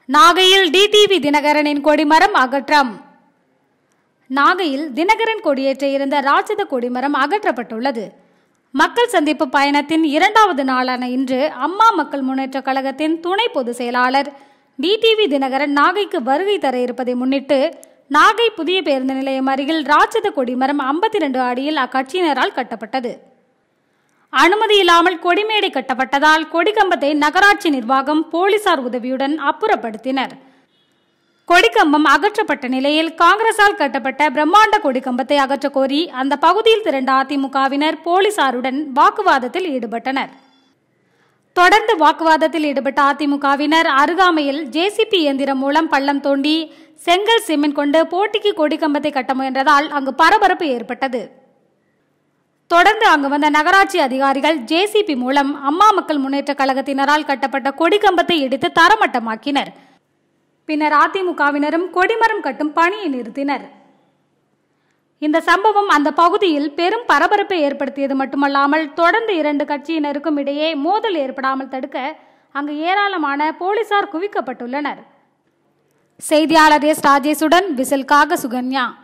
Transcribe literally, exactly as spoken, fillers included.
நாகையில் டிடிவி தினகரனின் கொடிமரம் அகற்றம். நாகையில் தினகரன் கொடியேற்ற இருந்த ராட்சத கொடிமரம் அகற்றப்பட்டுள்ளது. மக்கள் சந்திப்பு பயணத்தின் இரண்டாவது நாளான இன்று அம்மா மக்கள் முன்னேற்ற கழகத்தின் துணை பொதுச் செயலாளர் டிடிவி தினகரன் நாகைக்கு வருகை தர இருப்பதை முன்னிட்டு நாகை புதிய பேருந்து நிலையம் அருகில் ராட்சத கொடிமரம் ஐம்பத்தி இரண்டு அடியில் அக்கட்சியினரால் கட்டப்பட்டது. அனுமதி இல்லாமல் கொடிமேடை கட்டப்பட்டதால் கொடிக்கம்பத்தை நகராட்சி நிர்வாகம் போலீசார் உதவியுடன் அப்புறப்படுத்தினர். கொடிக்கம்பம் அகற்றப்பட்ட நிலையில் காங்கிரசால் கட்டப்பட்ட பிரம்மாண்ட கொடிக்கம்பத்தை அகற்ற கோரி அந்த பகுதியில் திரண்ட அதிமுகவினர் போலீசாருடன் வாக்குவாதத்தில் ஈடுபட்டனர். தொடர்ந்து வாக்குவாதத்தில் ஈடுபட்ட அதிமுகவினர் அருகாமையில் ஜேசிபி இயந்திரம் மூலம் பள்ளம் தோண்டி செங்கல் சிமெண்ட் கொண்டு போட்டிக்கு கொடிக்கம்பத்தை கட்ட முயன்றதால் அங்கு பரபரப்பு ஏற்பட்டது. தொடர்ந்து அங்கு வந்த நகராட்சி அதிகாரிகள் ஜேசிபி மூலம் அம்மா மக்கள் முன்னேற்ற கழகத்தினரால் கட்டப்பட்ட கொடிக்கம்பத்தை இடித்து தரமட்டமாக்கினர். பின்னர் அதிமுகவினரும் கொடிமரம் கட்டும் பணியை நிறுத்தினர். இந்த சம்பவம் அந்த பகுதியில் பெரும் பரபரப்பை ஏற்படுத்தியது மட்டுமல்லாமல் தொடர்ந்து இரண்டு கட்சியினருக்கும் இடையே மோதல் ஏற்படாமல் தடுக்க அங்கு ஏராளமான போலீசார் குவிக்கப்பட்டுள்ளனர். செய்தியாளர் எஸ் ராஜேஷுடன் விசில்காக சுகன்யா.